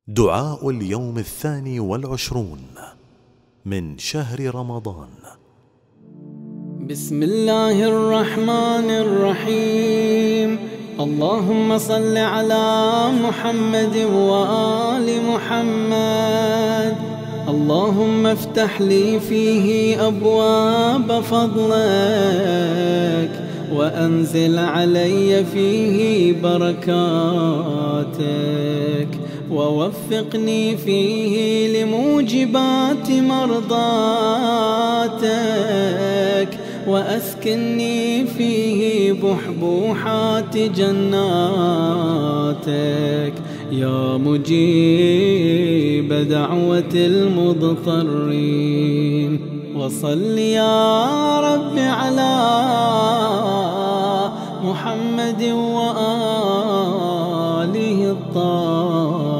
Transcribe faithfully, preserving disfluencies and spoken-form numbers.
دعاء اليوم الثاني والعشرون من شهر رمضان. بسم الله الرحمن الرحيم. اللهم صل على محمد وآل محمد. اللهم افتح لي فيه أبواب فضلك وأنزل علي فيه بركاتك ووفقني فيه لموجبات مرضاتك وأسكنني فيه بحبوحات جناتك يا مجيب دعوة المضطرين. وصل يا رب على محمد وآله الطاهرين.